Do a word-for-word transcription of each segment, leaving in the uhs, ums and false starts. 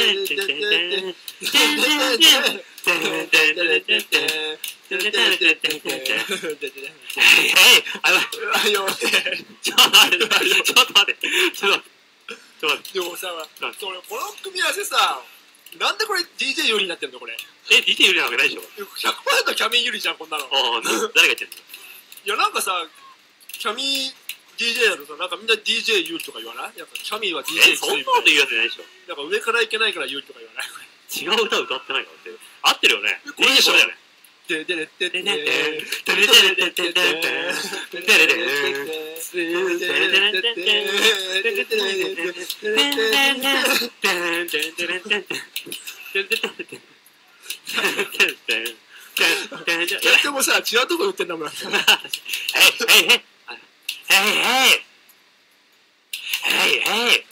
でもさ、それこの組み合わせさ、なんでこれ ディージェー 有利になってんのこれ。 え、ディージェー 有利なわけないでしょ。 ひゃくパーセント キャミー有利じゃんこんなの。 ああ、誰が言ってんの。 いやなんかさ、キャミー ディージェー だとさ、なんかみんな ディージェー 有利とか言わない？なんかキャミーは ディージェーえ、そんなこと言うやつじゃないでしょ。 なんか上からいけないから有利とか言わない？ 違う歌歌ってないからって。合ってるよね。 これでしょ。 これだよね。 ででででででででもさ、違うとこ言ってんだもん。はいはいはいはい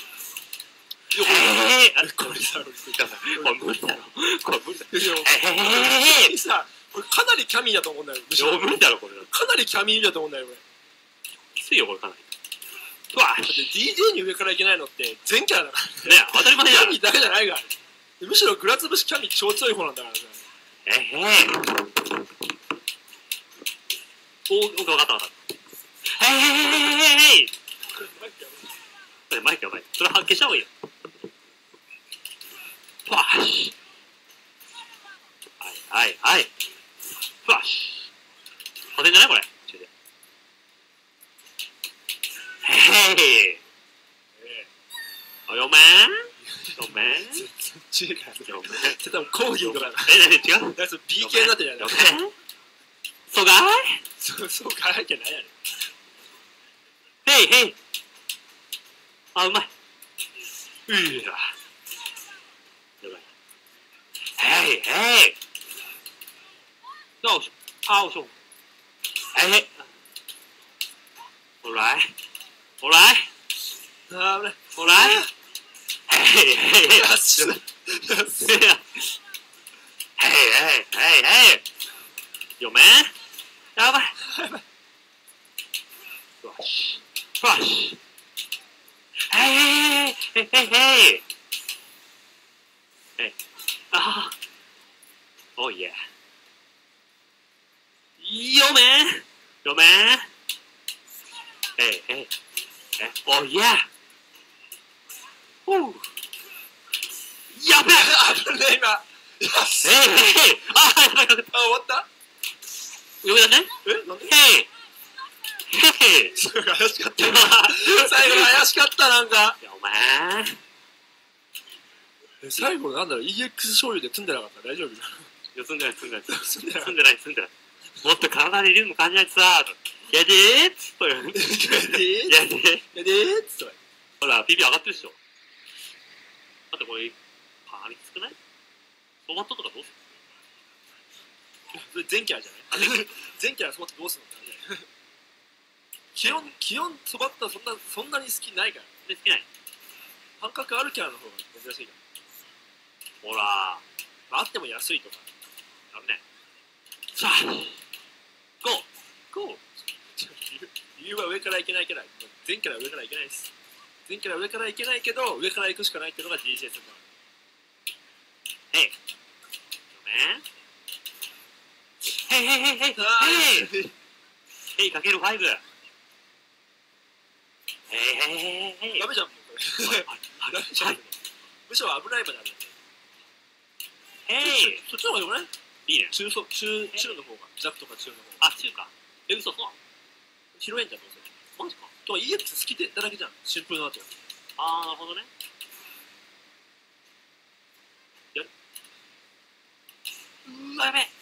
これさ、 これ無理だろ。これ無理だろ。さ、これかなりキャミーだと思うんだよ。 無理だろこれ。 かなりキャミーだと思うんだよこれ。 きついよこれかなり。うわ。 だって ディージェー に上からいけないのって全キャラだからね。ね、当たり前じゃん。 キャミーだけじゃないから。むしろグラつぶしキャミー超強い方なんだからさ。 えへえ。おお、分かった分かった。へへへへへ。これマイクやばい。それ消した方がいいよ。ファッシュ。はいはいはい。フラッシュ。当てんじゃないこれ。へへ。およめん。おめん。 違うから。 よめん。 それ多分コーギーとか。 え、なに違う？ だから ビーケー になってるやん。 よめん。そうかい？ そう、そうかいじゃないやねん。 へいへい。あ、うまい。うーわ。へいへい。よいしょ。あおしょ。へいへい。おらい。おらい。 あぶね。 おらい。へいへいへい。 よっしゃ。よっしゃ。 へいへいへいへい。よめん。やばい。よし。よし。へいへいへいへいへいへい。ああ。おいえ。よめん。よめん。へいへい。え、おいえ。ほう。やべえ。 危ねえ今。よし。 へいへいへい。あ、やばいかけた。 あ、終わった？ よめだね。 え、なんで？ へい。へい。 最後怪しかった。最後怪しかったなんか。 いやお前。 最後なんだろう イーエックス 醤油で積んでなかった大丈夫？ いや積んでない積んでない積んでない積んでない積んでないもっと体にリズム感じないとさやでーっつっとやでーやでーやでーっつってほら ピーピー 上がってるでしょあとこれかなりきつくないソバットとかどうするそれ全キャラじゃない全キャラそばってどうするのって気温気温そばったらそんなそんなに好きないからで好きない感覚あるキャラの方が珍しいからほらまあ、あっても安いとかダメねさあゴーゴー理由は上からいけないけない全キャラ上からいけないです全キャラ上からいけないけど上から行くしかないっていうのが ディージェー 戦だへいごめんへいへいへいへいへいへいかけるごへいへいへいへいダメじゃんもうこれダメじゃんむしろ危ないまであるへいそっちの方がよくないいいね中そ中中の方が弱とか中の方があ中かえ嘘そう拾えんじゃんどうせマジかとか イーエックス 好きってだけじゃんシンプルな後あーなるほどねやるうわやべえ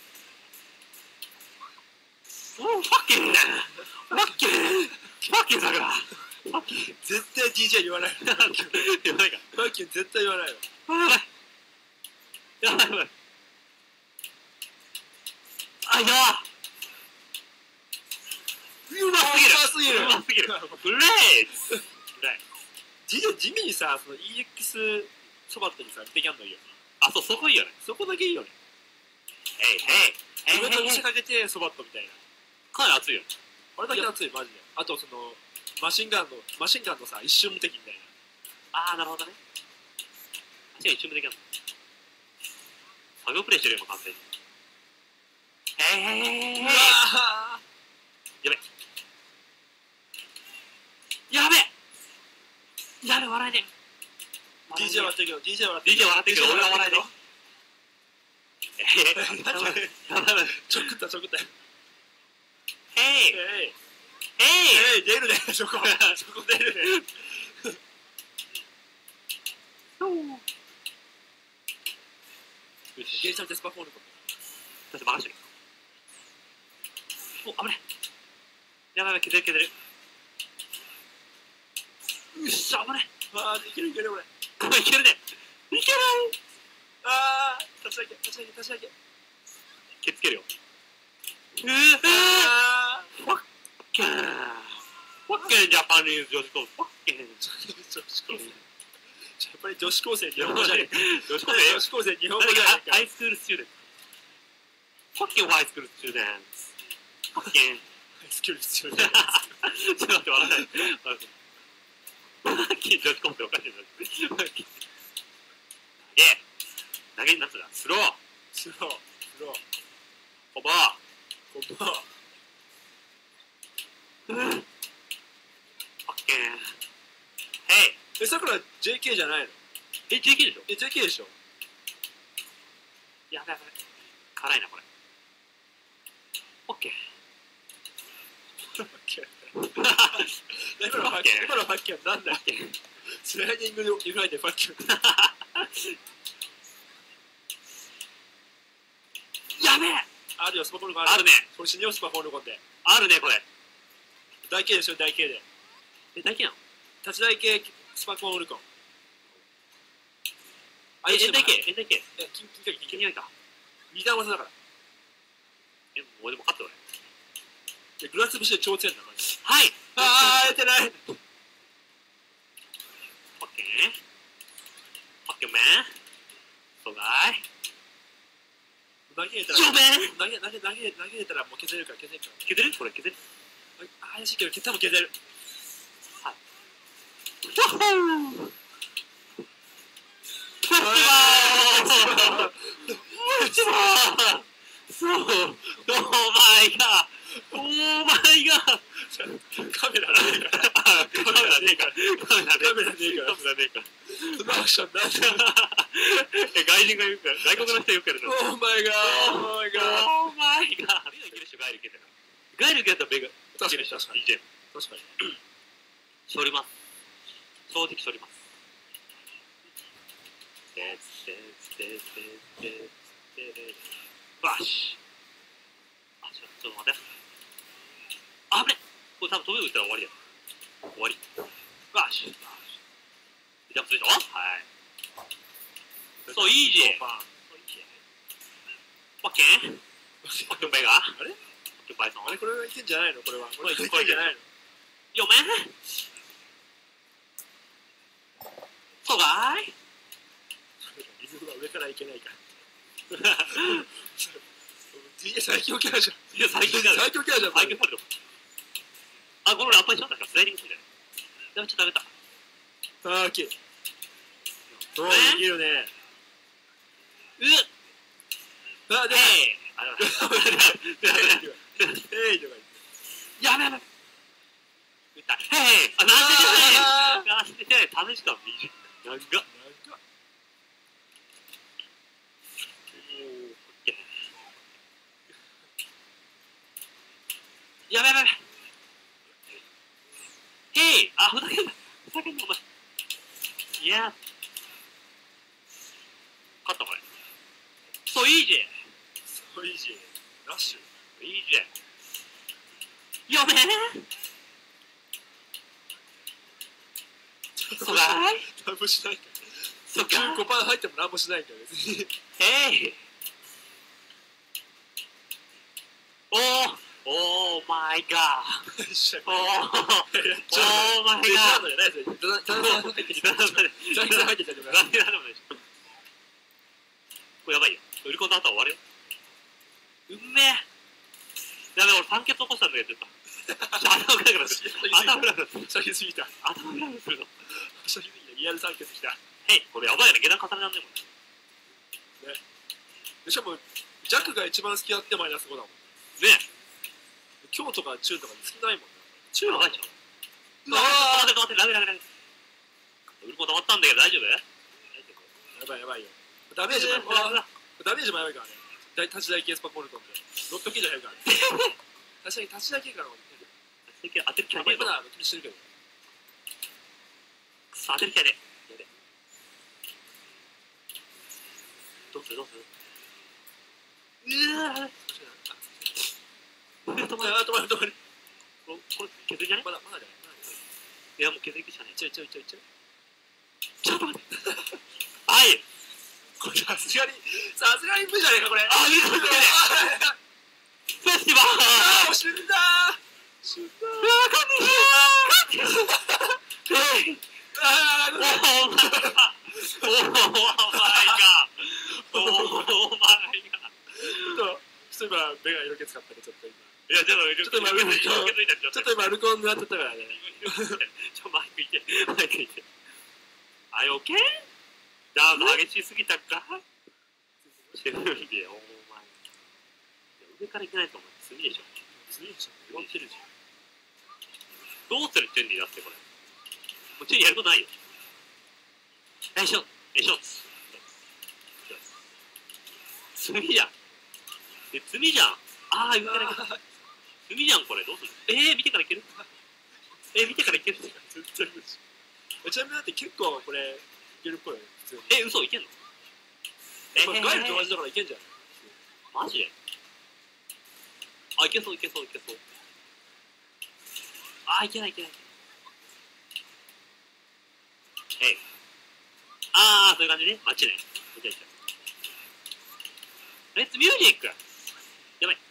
おーファッキンファッキンファッキンさくらファッキン絶対 ディージェー 言わない言わないかファッキン絶対言わないよやばいやばいやばいああ、いやうますぎるうますぎるうますぎるグレーツグレー地地味にさ、その イーエックス そばっとにさ、できあんのいいよね。 あ、そう、そこいいよね。 そこだけいいよね。 へいへい上と見へいへいせかけてそばっとみたいな。 かなり熱いよね。 あれだけ熱い、マジで。あとその、マシンガンの、マシンガンのさ、一瞬無敵みたいな。 あー、なるほどね。確かに一瞬もできるの。作業プレイしてるよ、今完全に。へいへいへいへい。 うわやべ。やべやべ、笑えねえ。 ー ディージェー 笑ってるけど、ディージェー 笑ってディージェー 笑ってるけど、俺は笑えねえ。ええ。 やばい。やばいやばい。 ちょくったちょくった。 へいえい。 へいえい、出るね、そこ。そこ出るね。 よし。 ゲージャーデスパフォールと。 ちょっと任してる。お、危ねえ。やばいやばい、削る削る。よっしゃ、危ねえ。 あー、いけるいける俺。 これいけるね。いけない。 あー、立ち上げ、立ち上げ、立ち上げ。 ケツけるよ。うーあー。 ファッケーン。ファッケンジャパニーズ女子高生。ファッケン。 女子高生。やっぱり女子高生日本語じゃねえか。 女子高生女子高生日本語じゃねえか。 ハイスクールスチューデント。ファッケンハイスクールスチューデント。ファッケン。 スキル必要ちょっと待って、笑わない。ファッケン女子高生おかしいな。投げ。投げになってた。スロー。 スロー、スロー、 コバー。 コバー。 ファッケン。ヘイ。 え、さくら ジェーケー じゃないの？ え、ジェーケー でしょ？ え、ジェーケー でしょ？ やべやべ。辛いな、これ。オッケー。 今のファッキャン、今のファッキャンなんだっけ？スライディングでリフライでファッキャン。 やべえ！ あるよ、スパフォルコンある。 あるね。 これ死によ、スパフォルコンで。 あるね、これ。 大 K でしょ、大 K で。 え、大 K なの？ 立ち大 K スパフォルコン。 あ、え、エンダイ K？ エンダイ K？ え、金金金金金か。 二段技だから。 え、もうでも勝った俺。 で、グラスブシで超強いんだ、マジで。 はい！ あー、やってない。 オッケー。オッケーメン。そうだい。 投げれたら、 やべえ！ 投げ、投げ、投げ、投げれたらもう削れるから、削れるから。 削る？これ削る？ あ、怪しいけど、多分削れる。 はい。ワッホー！フェスティバー！フェスティバー！そう！オーマイガー！オーマイガー！ カメラねえから。 カメラねえから。カメラねカメラねえから。 カメラねえから。 そのアクションなんだ。 え、外人が言うから、外国の人よくやるの。 オーマイガー、オーマイガー。 オーマイガー。ベガいける人、ガイルいけるから。ガイルいけたらベガ。 確かに、確かに。 ディージェー。 確かに。 しょります。正直しょります。てつてつてつてつてつバッシュ。あ、ちょっと待って。あぶね。これ多分飛び打ったら終わりや。終わり。バッシュ。バッシュ。ジャンプするでしょ？はい。そう、イージー。オッケー。オッケーベガ。 あれ？ オッケーバイソン。 あれこれはいけんじゃないの？これは。これいけんこれじゃないの？ よめそうかい？ リズムが上からいけないから。最強キャラじゃん。 いや、最強キャラ。 最強キャラじゃん。 最強キャラだ。あ、これ俺アッパーにしまったからスライディングするじゃない。やべ、ちょっとダメだ。 あー、きれい。おー、いけるね。 うっあ、でも、 えいあ、でもえいとかやべやべ打ったへいあ、なんでじゃないなんでじゃない試しか右長っ言って。 やべやべへいあ、ふざけんなふざけんなお前いや勝ったこれそう、いいじそう、イージー。ラッシュ。 いいじやべえそうかい何もしないから。 そっかじゅうごパー入っても何もしないから別に。 へいおおおーマイガー一緒おーおーマイデガーザートじゃないですよ。ザザザ入ってきた。ザザ入ってきた。 何でもないでしょ。これやばいよ。売り込んだ後は終わるよ。うんめえ。やべ、俺酸欠起こしたんだけど、ちょっと。頭フラグだ。頭フラグだ。 初期すぎた。 頭フラグするぞ。 初期すぎた。リアル酸欠きた。 へい、これやばいよね。下段重ねなんでもんね。 ね。しかも、弱が一番好きやってマイナスごだもん。 ね強とか中とか好きないもんね。中やばいじゃん。うわあー、待って待って、ラメラメラメ。売り込んだ終わったんだけど、大丈夫？ やばいやばいよ。ダメージもやばい。ダメージもやばいからね。立ち台系スパコルトンで。ろっぴゃく以上減るからね。確かに立ち台系からも当てる気やはねえぞ。 ばいまだ気にしてるけど。 くそ、当てる気はねえ。やべ。どうするどうするうわー。 止まる止まる止まる。 これ、これ削りじゃね？ まだまだじゃない。 いや、もう削りきしかねえ。 ちょいちょいちょいちょい。 ちょっと待って。はい。 これさすがに、さすがに無じゃねえかこれ。 あ、見てくれ。フェスティバあー、 ー。 死んだー。死んだー。 うわー、こんにちは。はい。 あー、 オーマイガー。オーマイガー。オーマイガー。 ちょっと、ちょっと今目が色気使ったねちょっと今。 いや、ちょっと、 ちょっと今色気づいたちょっと今アルコールになってたからね。 ちょ、マイクいて、マイクいて。あい、オッケー？ダウン激しすぎたか？シェフリで、オーマイ。上からいけないと思う。次でしょ。 次でしょ。 言ってるじゃん。どうするチュンリーだってこれ。もうチュンリーやることないよ。よいしょ。よいしょ。罪じゃん。え、罪じゃん。あー、上からいけない。罪じゃん、これ。どうする？えー、見てからいける？えー、見てからいける？ 絶対無理。ちなみにだって結構これいけるっぽいよね普通に。 え、嘘いけんの？えこれガイルと同じだからいけんじゃん。 マジで？あ、いけそういけそういけそう。あ、いけないいけない。えい。あー、そういう感じね。マッチね。いけいけ。レッツミュージック。やばい。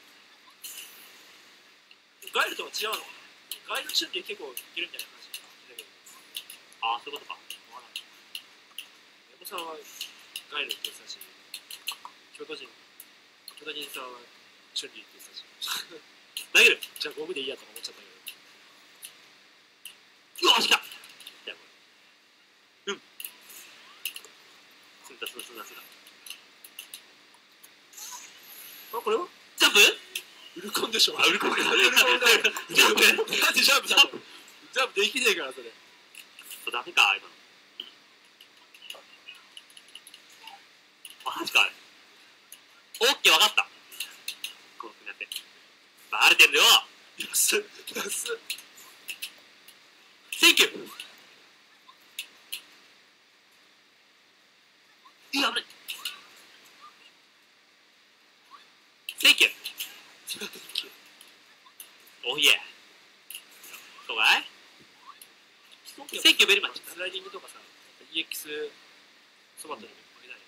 ガイルとは違うの？ガイル中継結構いけるみたいな話だけど。 あー、そういうことか。 山本さんはガイルって言ってたし、京都人、京都人さんはチュンリーって言ってたし。 投げる。 じゃあゴムでいいやとか思っちゃったけよし来た。じゃあこれ。うん。すんだすんだすんだすんだ。 ど。あ、これはジャンプ？ ウルコンでしょ。 あ、ウルコンか。 ウルコンだよ。 ジャンプ？ なんでジャンプだよ。ジャンプできねえからそれ。 そうダメか、今の。マジかあれ。オッケー、わかった。こうやって。バレてんだよ。 安っ。安っ。 センキュー。いや、危ない。センキュー。おいえ。そうかい？センキューベリーマッチ。 スライディングとかさ、イーエックス そばとに負けない。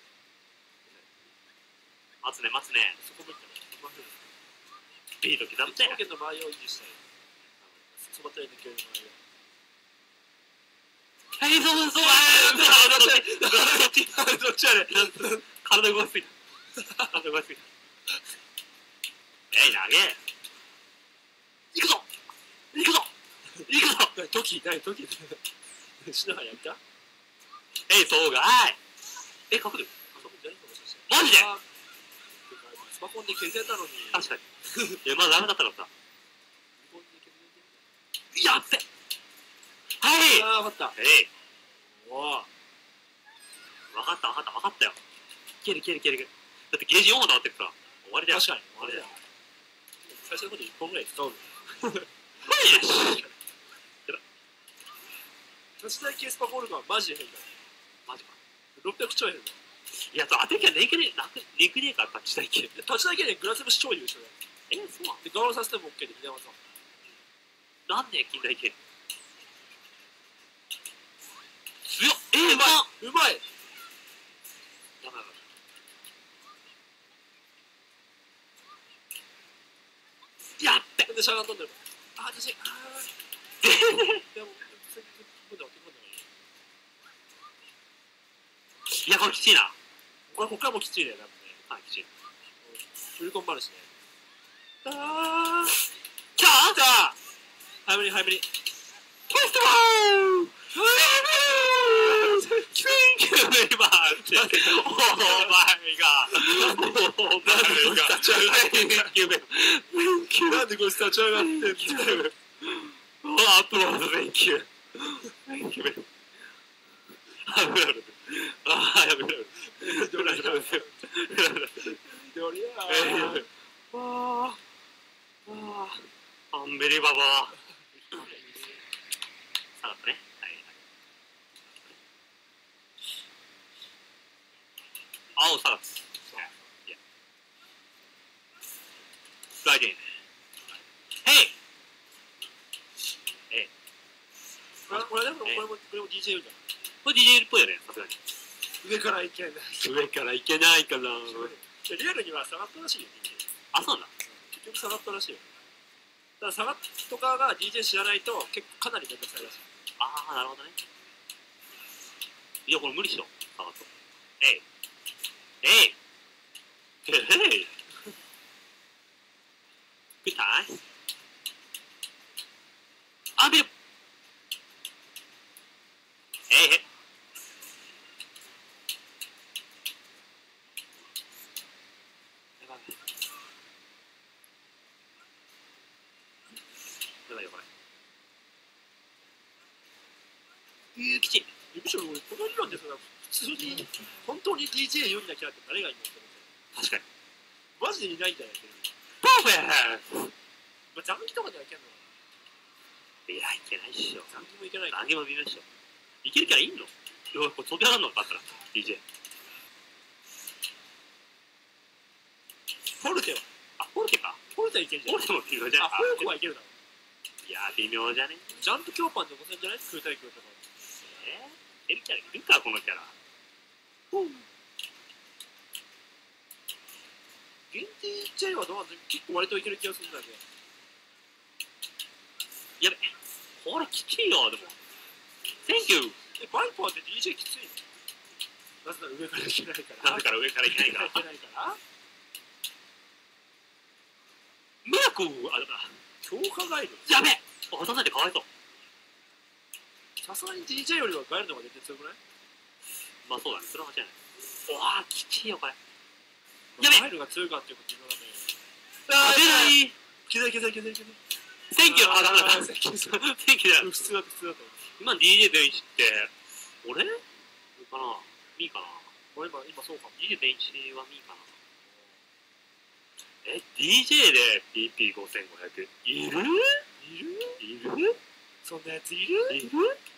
待つね、待つね。 そこもいったら、 スピード刻む長ね。 剣の周りを維持したい。そばとに抜ける周りを。 はい、そうそうそう。どっち？ どっちやねん。 体動かしすぎた。体動かしすぎた。えい、投げ。行くぞ。行くぞ。行くぞ。 トキ、何トキ。しながらやるか？ えい、そうがい。え、隠れる。マジで？ スマホで消せたのに。 確かに。いや、まだダメだったからさ。やっべ。はい。 ああ、分かった。 えい。 おお。 分かった分かった分かったよ。いけるいけるいける。だってゲージよんほん溜まってるから。終わりだよ。 確かに。 終わりだよ。 最初のこといっぽんぐらい使うの。 よし。 立ち台系スパゴールドはマジで変だ。 マジか。 ろっぴゃくちょい変だ。 いや、当てきゃねえけねえ、なくねえくねえから、立ち台系。 立ち台系でグラセブ超優勝だよ。 え、そうなの？ で、ガロさせても OK で、皆さん。 なんで近代系？強っ。えー、うまっ。 うまい。 やばいやばい。 やっべでしゃがん飛んでる。あ私ああでも今度は今度はいやこれきついな。 これここからもうきついね多分ね。 はいきつい。 フルコンもあるしね。ああきたー。 じゃあ早めに早めに。 ポストボール。Thank you very much. Oh my god. Oh my god. Thank you very much. なんでこれ立ち上がってんの。 Oh, applause. Thank you. Thank you very much. あやめろ。あやめろ。 どれどれどれやあアンビリババー。下がったね。青下がった。ライディン。ヘイ。えい。 これでもこれもこれも ディージェー じゃん。 これ ディージェー っぽいよね、さすがに。 上からいけない。 上からいけないかな。 リアルには下がったらしいよ。 あ、そうなんだ。 結局下がったらしいよ。だから下がっとかが ディージェー 知らないと結構かなり面倒くさいらしい。 ああ、なるほどね。いや、これ無理っしょ。下がっと。えい。えい。えい。Good time. あ、ビル。えいへい。やばい。やばいよ、これ。ゆうきち。 むしろ俺この理論でそれ普通に本当に ディージェー 有利なキャラって誰がいるのって思って。 確かに。 マジでいないんだよ。 パーフェクト。 まあ、残機とかではいけんの。 いや、いけないっしょ。 残機もいけない。 何も見ないっしょ。いけるキャラいんの？いや、これ飛び上がるのかったら ディージェー。 フォルテはあ、フォルテか。 フォルテはいけんじゃん。 フォルテも微妙じゃん。 あ、フォルテはいけるだろ。 いや、微妙じゃね。 ジャンプ強パンでごせんじゃない？空対空とか。 えー、いけるキャラいるか、このキャラ。 うん。ゲン ディージェー はどうなんだ？結構割といける気がするんだけど。 やべ。これきついよ、でも。Thank you! え、バイパーって ディージェー きついの？なぜなら上からいけないから。 なぜから上からいけないから。 いけないからマークあ、だから。 強化ガイドやべえ落とされてかわいそう。 さすがに ディージェー よりはガイドの方が全然強くない？ まあそうだね、それは間違いない。うわー、きついよ、これ。 やべガイドが強いかっていうこと言わない。 あー、出ない気づい気づい気づい気づい。 Thank you! あ、ダメだ。 Thank you だ。 Thank you だ。 普通だと普通だと。 今 ディージェー 全員知って、俺かなミーかな俺今、今そうかも。 ディージェー 全員知はミーかなえ、ディージェー で ピーピーごせんごひゃく いるいるいるそんなやついる？ いる